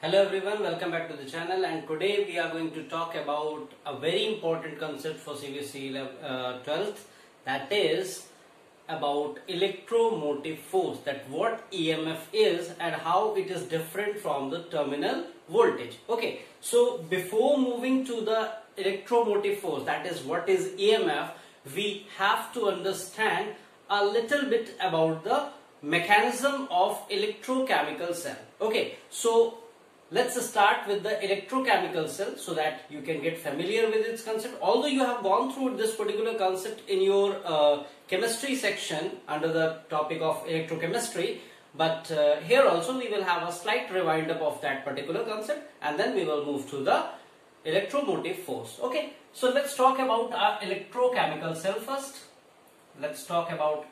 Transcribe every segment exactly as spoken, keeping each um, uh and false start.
Hello everyone, welcome back to the channel, and today we are going to talk about a very important concept for C B S E uh, twelfth, that is about electromotive force, that what E M F is and how it is different from the terminal voltage. Okay, so before moving to the electromotive force, that is what is E M F, we have to understand a little bit about the mechanism of electrochemical cell. Okay, so let's start with the electrochemical cell so that you can get familiar with its concept. Although you have gone through this particular concept in your uh, chemistry section under the topic of electrochemistry, but uh, here also we will have a slight rewind up of that particular concept, and then we will move to the electromotive force. Okay, so let's talk about our electrochemical cell first. Let's talk about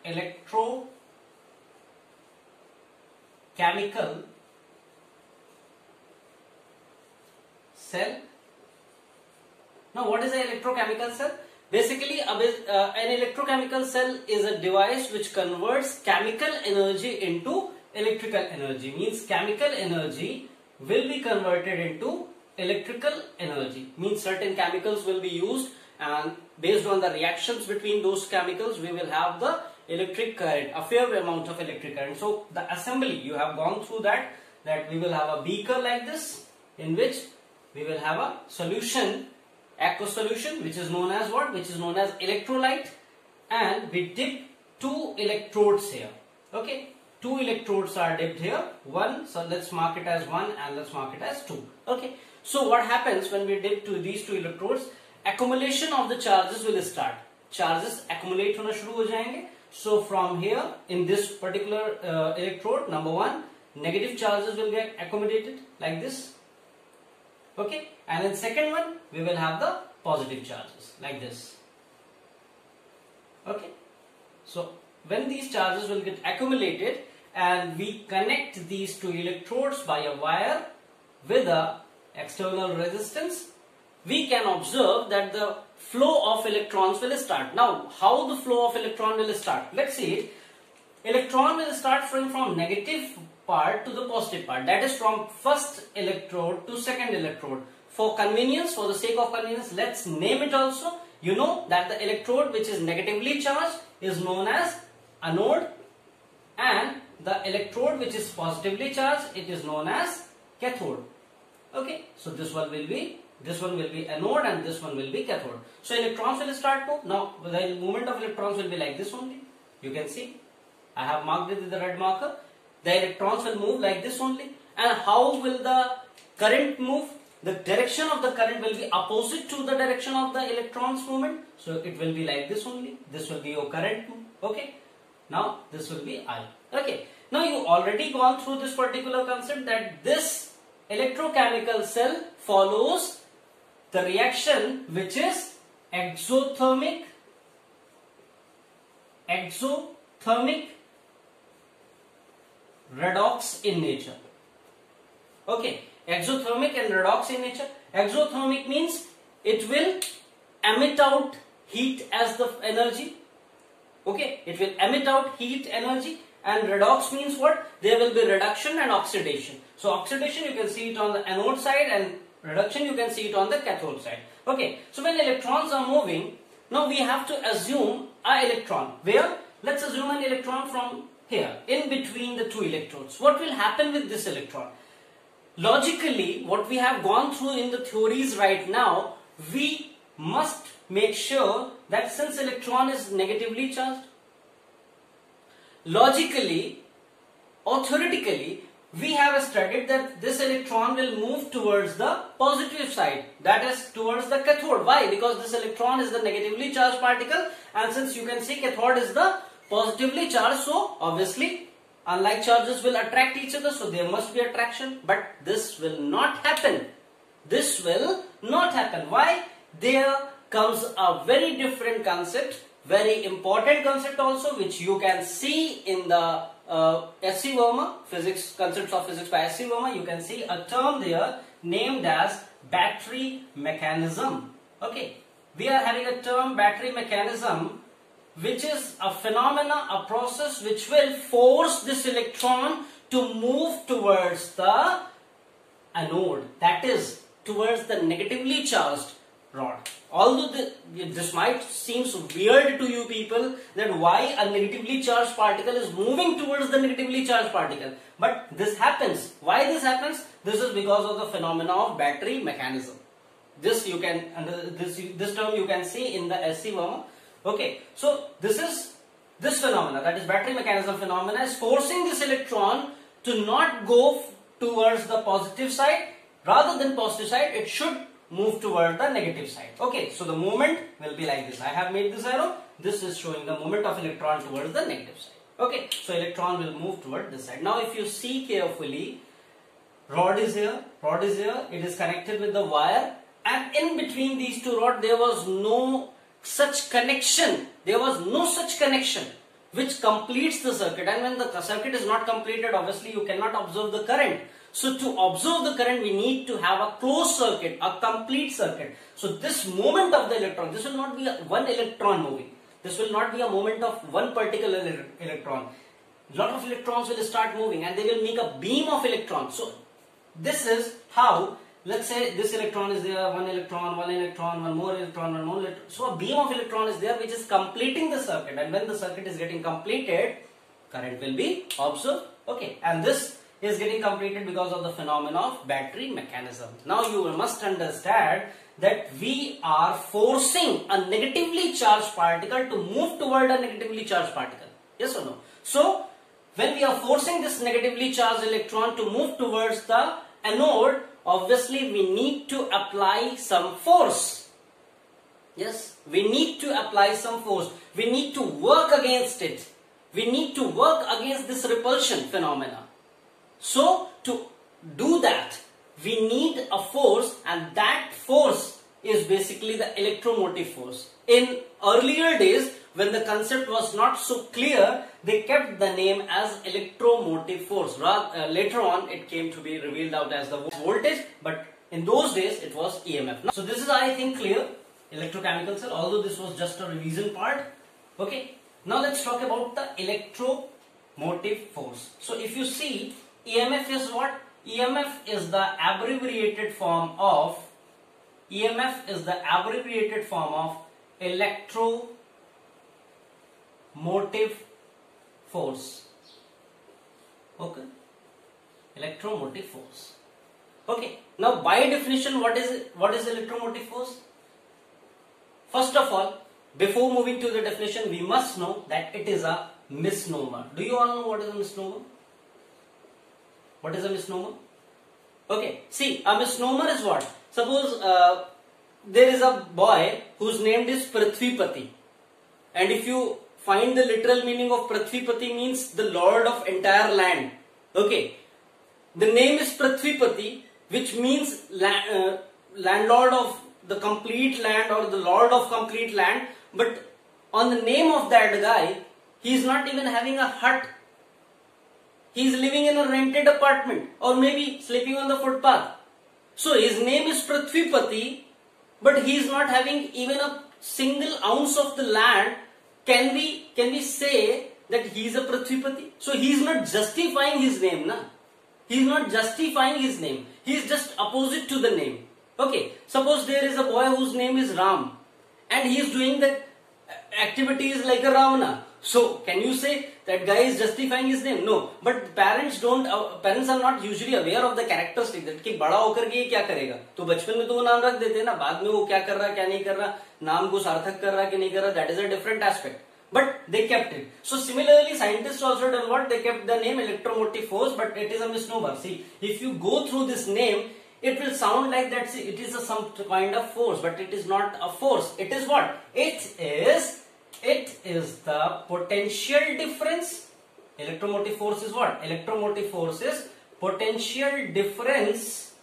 electrochemical cell. Now, what is an electrochemical cell? Basically, uh, an electrochemical cell is a device which converts chemical energy into electrical energy. Means chemical energy will be converted into electrical energy. Means certain chemicals will be used, and based on the reactions between those chemicals, we will have the electric current, a fair amount of electric current. So, the assembly, you have gone through that, that we will have a beaker like this, in which we will have a solution, aqueous solution, which is known as what? Which is known as electrolyte, and we dip two electrodes here. Okay, two electrodes are dipped here. One, so let's mark it as one and let's mark it as two. Okay, so what happens when we dip to these two electrodes? Accumulation of the charges will start. Charges accumulate hona shuru ho jayenge. So from here, in this particular uh, electrode, number one, negative charges will get accommodated like this. Okay, and in second one we will have the positive charges like this. Okay, so when these charges will get accumulated and we connect these two electrodes by a wire with a external resistance, we can observe that the flow of electrons will start. Now, how the flow of electron will start? Let's see it. Electron will start flowing from negative part to the positive part, that is from first electrode to second electrode. For convenience, for the sake of convenience, let's name it also. You know that the electrode which is negatively charged is known as anode, and the electrode which is positively charged, it is known as cathode. Okay, so this one will be this one will be anode and this one will be cathode. So electrons will start move. Now the movement of electrons will be like this only. You can see I have marked it with the red marker. The electrons will move like this only. And how will the current move? The direction of the current will be opposite to the direction of the electrons movement. So it will be like this only. This will be your current move. Okay. Now this will be I. Okay. Now you already gone through this particular concept that this electrochemical cell follows the reaction which is exothermic, exothermic redox in nature. Okay, exothermic and redox in nature. Exothermic means it will emit out heat as the energy. Okay, it will emit out heat energy. And redox means what? There will be reduction and oxidation. So oxidation you can see it on the anode side, and reduction you can see it on the cathode side. Okay, so when electrons are moving, now we have to assume an electron. Where? Let's assume an electron from here, in between the two electrodes. What will happen with this electron? Logically, what we have gone through in the theories right now, we must make sure that since electron is negatively charged, logically or theoretically, we have studied that this electron will move towards the positive side, that is towards the cathode. Why? Because this electron is the negatively charged particle, and since you can see cathode is the positively charged, so obviously unlike charges will attract each other, so there must be attraction. But this will not happen. This will not happen. Why? There comes a very different concept, very important concept also, which you can see in the uh, S C Verma, physics, concepts of physics by S C Verma. You can see a term there named as battery mechanism. Okay, we are having a term battery mechanism, which is a phenomena, a process which will force this electron to move towards the anode, that is towards the negatively charged rod. Although the, this might seem weird to you people, that why a negatively charged particle is moving towards the negatively charged particle, but this happens. Why this happens? This is because of the phenomena of battery mechanism. This you can under this this term you can see in the S C Verma. Okay, so this is this phenomena, that is battery mechanism phenomena, is forcing this electron to not go towards the positive side. Rather than positive side, it should move toward the negative side. Okay, so the movement will be like this. I have made this arrow. This is showing the movement of electron towards the negative side. Okay, so electron will move toward this side. Now if you see carefully, rod is here, rod is here, it is connected with the wire, and in between these two rods there was no such connection. There was no such connection which completes the circuit, and when the circuit is not completed, obviously you cannot observe the current. So to observe the current, we need to have a closed circuit, a complete circuit. So this movement of the electron, this will not be a one electron moving. This will not be a movement of one particular electron. A lot of electrons will start moving and they will make a beam of electrons. So this is how, let's say this electron is there, one electron, one electron, one more electron, one more electron. So a beam of electron is there which is completing the circuit, and when the circuit is getting completed, current will be observed. Okay, and this is getting completed because of the phenomena of battery mechanism. Now you must understand that we are forcing a negatively charged particle to move toward a negatively charged particle. Yes or no? So when we are forcing this negatively charged electron to move towards the anode, obviously we need to apply some force. Yes, we need to apply some force. We need to work against it. We need to work against this repulsion phenomena. So to do that, we need a force, and that force is basically the electromotive force. In earlier days, when the concept was not so clear, they kept the name as electromotive force. Uh, later on, it came to be revealed out as the voltage, but in those days, it was E M F. So this is, I think, clear, electrochemical cell, although this was just a revision part. Okay, now let's talk about the electromotive force. So if you see, E M F is what? E M F is the abbreviated form of E M F is the abbreviated form of electromotive force. Okay, electromotive force. Okay, now by definition, what is it? What is electromotive force? First of all, before moving to the definition, we must know that it is a misnomer. Do you all know what is a misnomer? What is a misnomer? Okay, see, a misnomer is what? Suppose uh, there is a boy whose name is Prithvipati, and if you find the literal meaning of Prithvipati, means the lord of entire land. Okay, the name is Prithvipati, which means land, uh, landlord of the complete land, or the lord of complete land, but on the name of that guy, he is not even having a hut. He is living in a rented apartment, or maybe sleeping on the footpath. So his name is Prithvipati, but he is not having even a single ounce of the land. Can we can we say that he is a Prithvipati? So he is not justifying his name, na? He is not justifying his name. He is just opposite to the name. Okay, suppose there is a boy whose name is Ram, and he is doing the activities like a Ravana. So can you say that guy is justifying his name? No. But parents don't. Uh, parents are not usually aware of the characteristics that कि बड़ा होकर के ये क्या करेगा? तो बचपन में तो वो नाम रख देते हैं ना. बाद में वो क्या कर रहा है, क्या नहीं कर रहा, नाम को सार्थक कर रहा है कि नहीं कर रहा. That is a different aspect. But they kept it. So similarly, scientists also done what? They kept the name electromotive force, but it is a misnomer. See, if you go through this name, it will sound like that. See, it is a some kind of force, but it is not a force. It is what? It is. It is the potential difference. Electromotive force is what? Electromotive force is potential difference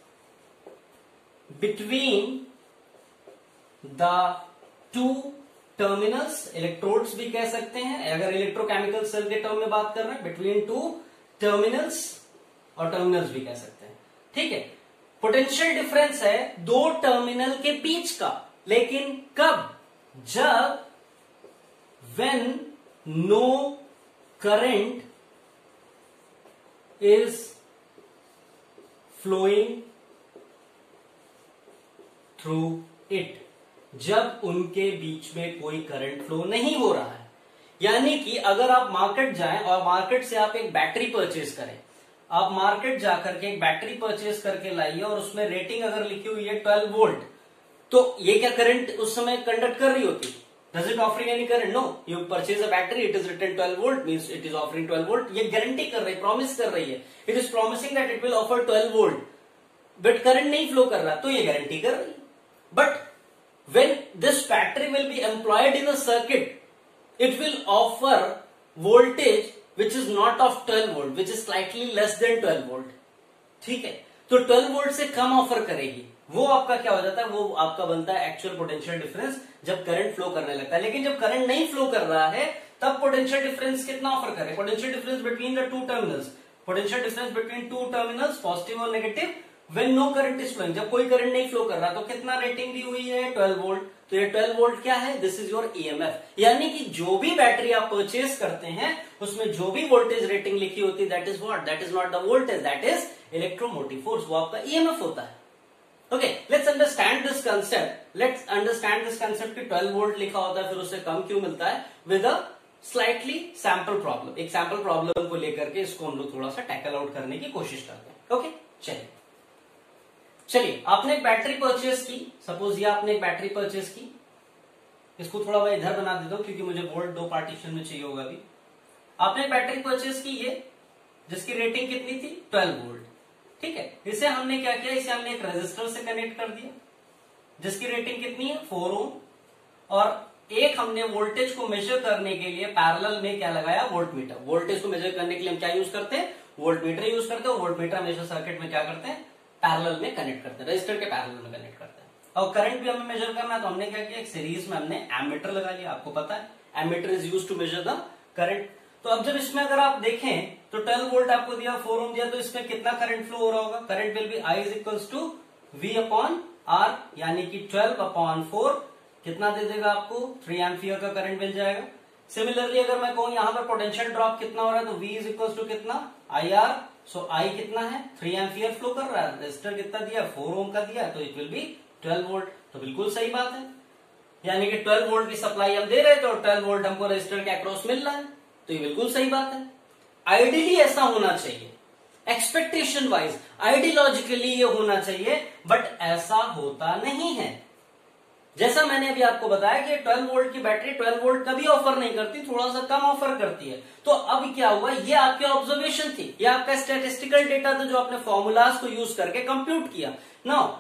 between the two terminals. Electrodes भी कह सकते हैं अगर electrochemical cell के term में बात कर रहे हैं. Between two terminals, और terminals भी कह सकते हैं. ठीक है. Potential difference है दो terminal के बीच का. लेकिन कब? जब when no current is flowing through it, जब उनके बीच में कोई करंट फ्लो नहीं हो रहा है। यानी कि अगर आप मार्केट जाएं और मार्केट से आप एक बैटरी परचेज करें, आप मार्केट जाकर के एक बैटरी परचेज करके लाइए और उसमें रेटिंग अगर लिखी हुई है ट्वेल्व वोल्ट, तो ये क्या करंट उस समय कंडक्ट कर रही होती? Does it offering any current? No. You purchase a battery, it is written twelve volt, means it is offering twelve volt. ये गारंटी कर रही है, प्रॉमिस कर रही है, it is promising that it will offer twelve volt, but current नहीं flow कर रहा, तो ये गारंटी कर रही है। But when this battery will be employed in a circuit, it will offer voltage which is not of twelve volt, which is slightly less than twelve volt. ठीक है, तो ट्वेल्व वोल्ट से कम ऑफर करेगी, वो आपका क्या हो जाता है, वो आपका बनता है एक्चुअल पोटेंशियल डिफरेंस जब करंट फ्लो करने लगता है। लेकिन जब करंट नहीं फ्लो कर रहा है तब पोटेंशियल डिफरेंस कितना ऑफर करे? Potential difference between the two terminals, potential difference between two terminals positive और negative, When no current is flowing, जब कोई करंट नहीं फ्लो कर रहा, तो कितना रेटिंग दी हुई है? Twelve volt. तो ये ट्वेल्व वोल्ट क्या है? This is your EMF. यानी कि जो भी बैटरी आप परचेज करते हैं उसमें जो भी वोल्टेज रेटिंग लिखी होती है, that is what? That is not the voltage, that is electromotive force, वो आपका ईएमएफ होता है। Okay, let's understand this concept. Let's understand this concept कि ट्वेल्व वोल्ट लिखा होता है फिर उससे कम क्यों मिलता है, with a slightly sample problem. एक सैंपल प्रॉब्लम को लेकर के इसको हम लोग थोड़ा सा टैकल आउट करने की कोशिश करते हैं। ओके, चलिए चलिए आपने एक बैटरी परचेज की, सपोज ये आपने एक बैटरी परचेज की, इसको थोड़ा मैं इधर बना देता हूं क्योंकि मुझे वोल्ट दो पार्टीशन में चाहिए होगा अभी। आपने एक बैटरी परचेज की ये, जिसकी रेटिंग कितनी थी? Twelve volt. ठीक है, इसे हमने क्या किया, इसे हमने एक रेजिस्टर से कनेक्ट कर दिया जिसकी रेटिंग कितनी है? Four ohm. और एक हमने वोल्टेज को मेजर करने के लिए पैरेलल में क्या लगाया? Volt meter. वोल्टेज को मेजर करने के लिए हम क्या यूज करते हैं? वोल्ट मीटर यूज करते हैं। वोल्ट मीटर हमेशा सर्किट में क्या करते हैं? पैरेलल में कनेक्ट करते हैं, रजिस्टर के पैरेलल में कनेक्ट करते हैं। और करंट भी हमें मेजर करना है तो हमने क्या किया? एक सीरीज में हमने एमीटर लगा लिया। आपको पता है ammeter is used to measure the current. तो अब जब इसमें अगर आप देखें तो ट्वेल्व वोल्ट आपको दिया, फोर ओम दिया, तो इसमें कितना करंट फ्लो हो रहा होगा? Current will be I is equals to V upon R, यानी कि ट्वेल्व अपॉन फोर कितना दे देगा आपको? थ्री एम्पियर का करंट मिल जाएगा। सिमिलरली अगर मैं कहूं यहां पर पोटेंशियल ड्रॉप कितना हो रहा है तो V इज इक्वल्स टू कितना? I R. सो आई कितना है? थ्री एम्पियर फ्लो कर रहा है, रेजिस्टर कितना दिया? फोर ओम का दिया, तो it will be twelve volt. तो बिल्कुल सही बात है, यानी कि ट्वेल्व वोल्ट की सप्लाई हम दे रहे थे और ट्वेल्व वोल्ट हमको रेजिस्टर के अक्रॉस मिल रहा है, तो ये बिल्कुल सही बात है। आइडियली ऐसा होना चाहिए, एक्सपेक्टेशन वाइज आइडियोलॉजिकली ये होना चाहिए, बट ऐसा होता नहीं है। जैसा मैंने अभी आपको बताया कि ट्वेल्व वोल्ट की बैटरी ट्वेल्व वोल्ट कभी ऑफर नहीं करती, थोड़ा सा कम ऑफर करती है। तो अब क्या हुआ? ये आपकी ऑब्जर्वेशन थी, ये आपका स्टैटिस्टिकल डेटा था जो आपने फॉर्मूलाज को यूज करके कंप्यूट किया। Now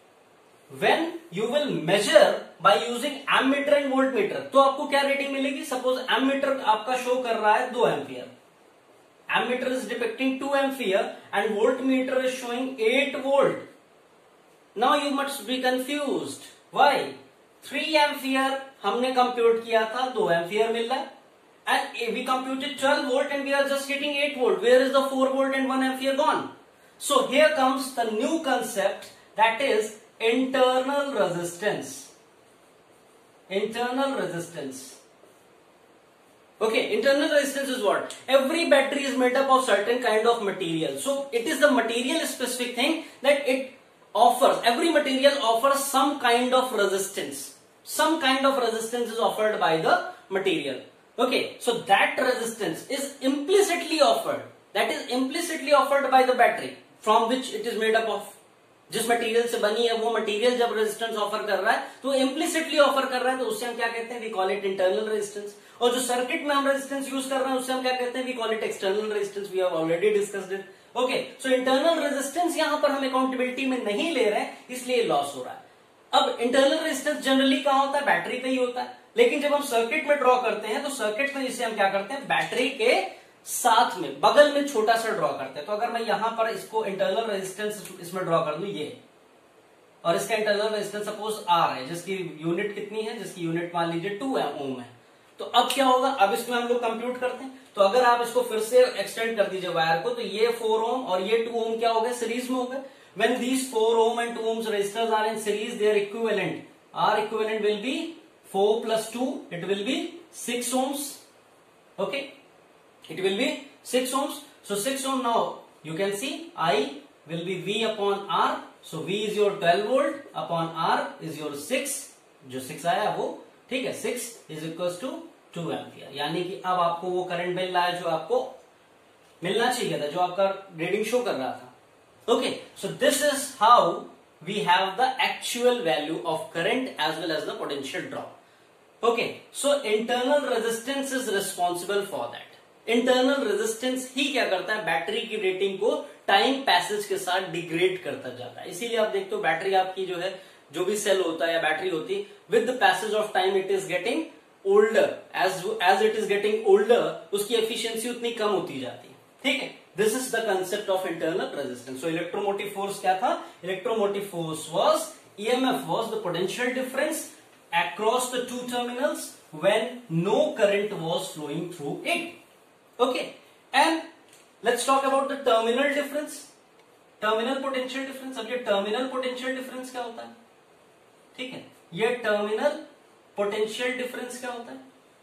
when you will measure by using ammeter and volt meter, तो आपको क्या रेटिंग मिलेगी? सपोज एमीटर आपका शो कर रहा है दो ampere, ammeter is depicting two ampere and volt meter is showing eight volt. Now you must be confused, why? Three ampere हमने कंप्यूट किया था, दो एम्पियर मिल रहा है, and we computed twelve volt and we are just getting eight volt. Where is the four volt and one ampere gone? So here comes the new concept, that is internal resistance. Internal resistance, okay, internal resistance is what? Every battery is made up of certain kind of material, so it is the material specific thing that it offers. Every material offers some kind of resistance, some kind of resistance is offered by the material. Okay, so that resistance is implicitly offered, that is implicitly offered by the battery from which it is made up of. जिस material से बनी है वो material जब resistance offer कर रहा है तो इम्प्लिसिटली ऑफर कर रहा है, तो उससे हम क्या कहते हैं? We call it internal resistance. और जो सर्किट में हम रेजिस्टेंस यूज कर रहे हैं उससे हम क्या कहते हैं? We call it external resistance. We have already discussed it. Okay, so internal resistance यहां पर हम अकाउंटेबिलिटी में नहीं ले रहे हैं, इसलिए लॉस हो रहा है। अब इंटरनल रेजिस्टेंस जनरली कहां होता है? बैटरी पे ही होता है। लेकिन जब हम सर्किट में ड्रॉ करते हैं तो सर्किट में इसे हम क्या करते हैं? बैटरी के साथ में बगल में छोटा सा ड्रॉ करते हैं। तो अगर मैं यहां पर इसको इंटरनल रेजिस्टेंस इसमें ड्रॉ कर दूं ये, और इसका इंटरनल रेजिस्टेंस सपोज आर है, जिसकी यूनिट कितनी है? जिसकी यूनिट मान लीजिए टू ओम है। तो अब क्या होगा? अब इसमें हम लोग कंप्यूट करते हैं, तो अगर आप इसको फिर से एक्सटेंड कर दीजिए वायर को, तो ये फोर ओम और ये टू ओम क्या हो गए? सीरीज में हो गए। When these four ohm and two ohms resistors are in series, their equivalent are equivalent will be four plus two, it will be six ohms. Okay, it will be six ohms. So six ohm, now you can see I will be V upon R. So V is your twelve volt upon R is your six, जो six आया वो, ठीक है, six is equals to two ampere. यानी कि अब आपको वो करंट मिल रहा है जो आपको मिलना चाहिए था, जो आपका रीडिंग शो कर रहा था. Okay, so this is how we have the actual value of current as well as the potential drop. Okay, so internal resistance is responsible for that. Internal resistance ही क्या करता है, बैटरी की rating को time passage के साथ degrade करता जाता है. इसीलिए आप देखते हो बैटरी आपकी जो है, जो भी सेल होता है या बैटरी होती है, with the passage of time it is getting older. As as it is getting older उसकी एफिशिएंसी उतनी कम होती जाती है. ठीक है, this is the concept of internal resistance. So electromotive force क्या था, electromotive force was EMF was the potential difference across the two terminals when no current was flowing through it. Okay, and let's talk about the terminal difference, terminal potential difference. अब ये terminal potential difference क्या होता है, ठीक है, ये terminal potential difference क्या होता है,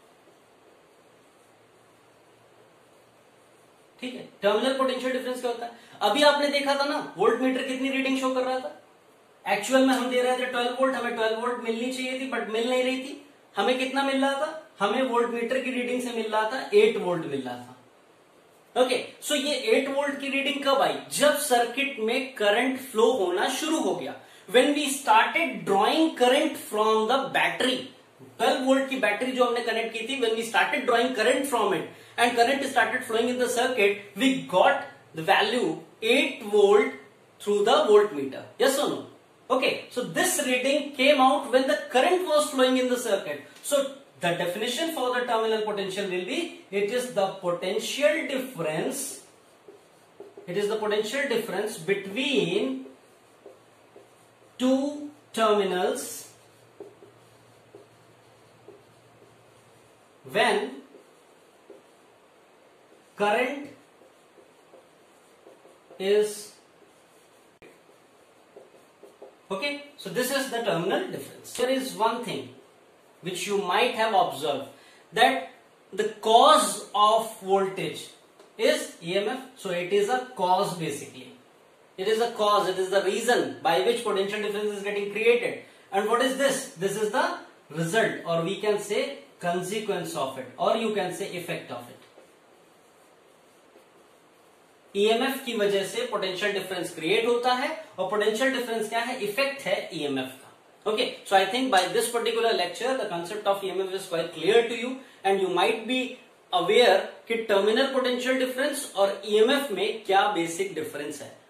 ठीक है, terminal potential difference क्या होता है. अभी आपने देखा था ना, वोल्ट मीटर कितनी रीडिंग शो कर रहा था. एक्चुअल में हम दे रहे थे ट्वेल्व वोल्ट, हमें ट्वेल्व वोल्ट मिलनी चाहिए थी बट मिल नहीं रही थी. हमें कितना मिल रहा था, हमें वोल्ट मीटर की रीडिंग से मिल रहा था एट वोल्ट मिल रहा था. ओके, सो ये एट वोल्ट की रीडिंग कब आई, जब सर्किट में करंट फ्लो होना शुरू हो गया. When we started drawing current from the battery, twelve volt की बैटरी जो हमने कनेक्ट की थी, when we started drawing current from it and current started flowing in the circuit, we got the value eight volt through the volt meter. Yes और no? Okay, so this reading came out when the current was flowing in the circuit. So the definition for the terminal potential will be, it is the potential difference, it is the potential difference between two terminals when current is. Okay, so this is the terminal difference. There is one thing which you might have observed, that the cause of voltage is E M F. So it is a cause basically. It is a cause, it is the reason by which potential difference is getting created. And what is this? This is the result, or we can say consequence of it, or you can say effect of it. EMF की वजह से potential difference create होता है, और potential difference क्या है, effect है EMF का. Okay, so I think by this particular lecture the concept of EMF is quite clear to you, and you might be aware कि टर्मिनल पोटेंशियल डिफरेंस और EMF में क्या बेसिक डिफरेंस है.